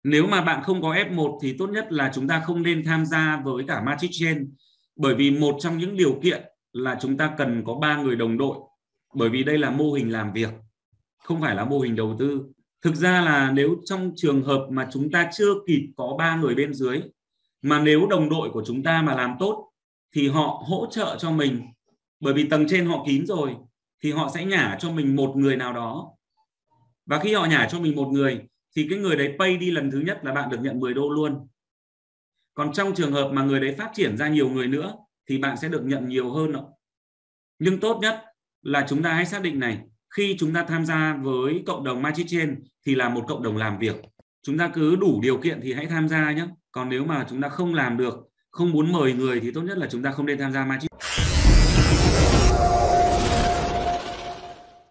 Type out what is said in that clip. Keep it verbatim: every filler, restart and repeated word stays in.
Nếu mà bạn không có ép một thì tốt nhất là chúng ta không nên tham gia với cả Matrix Chain, bởi vì một trong những điều kiện là chúng ta cần có ba người đồng đội, bởi vì đây là mô hình làm việc, không phải là mô hình đầu tư. Thực ra là nếu trong trường hợp mà chúng ta chưa kịp có ba người bên dưới, mà nếu đồng đội của chúng ta mà làm tốt thì họ hỗ trợ cho mình, bởi vì tầng trên họ kín rồi, thì họ sẽ nhả cho mình một người nào đó. Và khi họ nhả cho mình một người thì cái người đấy pay đi lần thứ nhất là bạn được nhận mười đô luôn. Còn trong trường hợp mà người đấy phát triển ra nhiều người nữa thì bạn sẽ được nhận nhiều hơn. Nhưng tốt nhất là chúng ta hãy xác định này, khi chúng ta tham gia với cộng đồng Matrix Chain thì là một cộng đồng làm việc. Chúng ta cứ đủ điều kiện thì hãy tham gia nhé. Còn nếu mà chúng ta không làm được, không muốn mời người thì tốt nhất là chúng ta không nên tham gia Matrix.